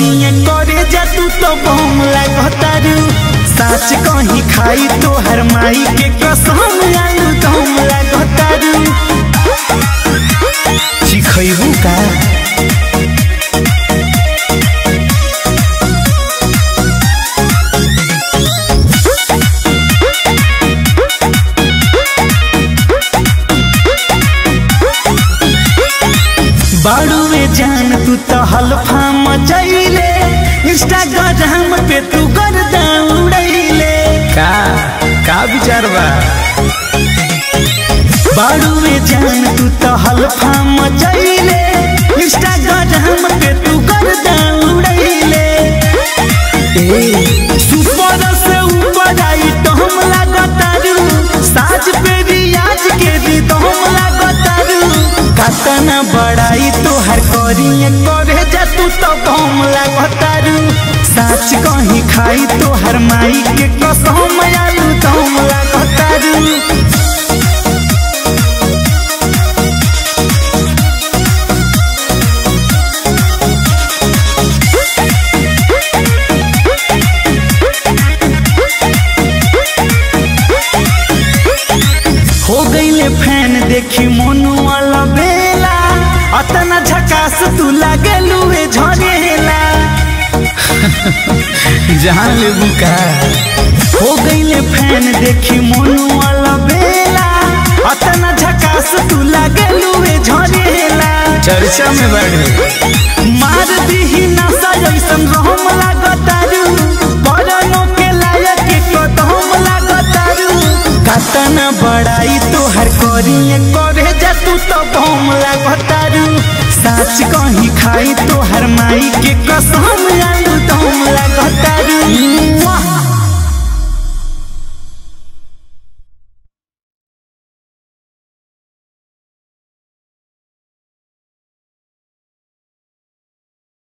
करिए करे जा तू तो बम लागतारू। साच कहीं खाई तो हर माई के कसम आलू दम लागतारू। चिखैबू का बाड़ुए जान तू तो हल्फा मचैले। इंस्टाग्राम पे तू गर्दा उड़ैले। का विचार बा? बाड़ुए जान तू तो हल्फा मचैले। इंस्टाग्राम पे तू गर्दा उड़ैले। सुपर से ऊपर आई तो हम लागतारू। साज पे रियाज के रिदम लागतारू। कतना बड़ाई तो हर करिए करे जा तू तो बम लागतारू। साच कहीं खाई तो हर माई के कसम आलू दम लागतारू। हो गईले फैन देखी मोनू वाला बेला। अतना झकास तू लागेलुए झरेला। जान लेबू का? हो गईले फैन देखी मोनू वाला बेला। अतना झकास तू लागेलुए झरेला। चर्चा में बढ़े मार दीही नशा जैसन रहम लागतारू। बरनो के लायक के कदम लागतारू। कतना बड़ाई तो हर करिए करे जा तू तो बम लागतारू। साच कहीं खाई तो हर माई के कसम